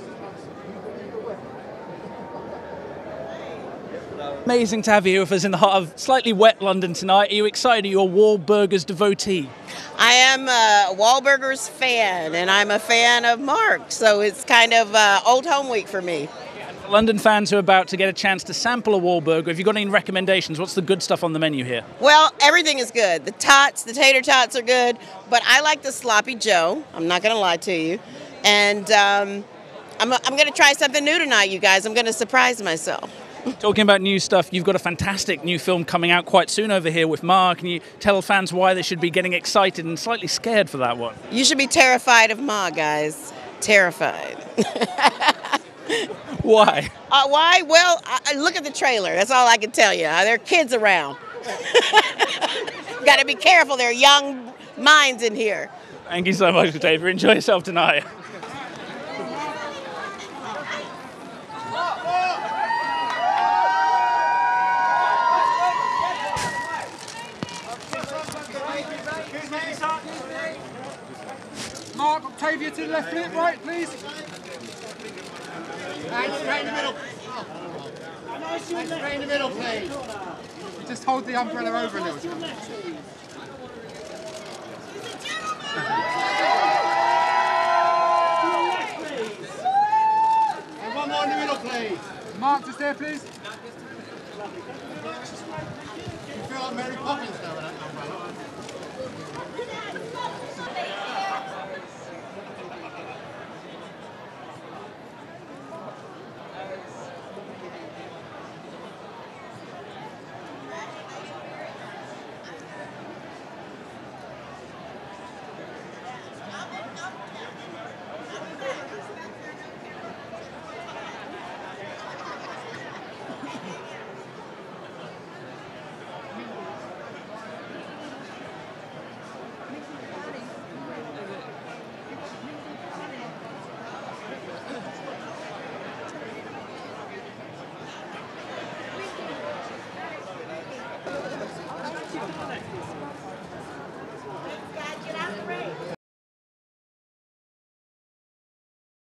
Amazing to have you here with us in the heart of slightly wet London tonight. Are you excited? Are you a Wahlburgers devotee? I am a Wahlburgers fan, and I'm a fan of Mark, so it's kind of old home week for me. London fans who are about to get a chance to sample a Wahlburger, have you got any recommendations? What's the good stuff on the menu here? Well, everything is good. The tots, the tater tots are good, but I like the Sloppy Joe. I'm not going to lie to you. And I'm going to try something new tonight, you guys. I'm going to surprise myself. Talking about new stuff, you've got a fantastic new film coming out quite soon over here with Mark. Can you tell fans why they should be getting excited and slightly scared for that one? You should be terrified of Ma, guys. Terrified. Why? Why? Well, look at the trailer. That's all I can tell you. There are kids around. Got to be careful. There are young minds in here. Thank you so much, Octavia. Enjoy yourself tonight. Mark, Octavia to the left, flip right, please. And straight in the middle. And straight in the middle, please. Just hold the umbrella over a little. And one more in the middle, please. Mark, just there, please. You feel like Mary Poppins now with that umbrella.